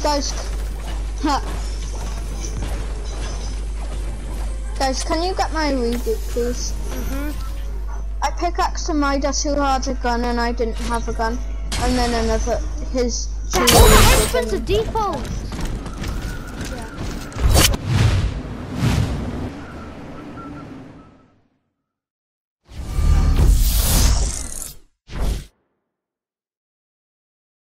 Guys, guys, can you get my reboot, please? I pickaxed a Midas who had a gun and I didn't have a gun, and then another his. Henchmen Are Defaults.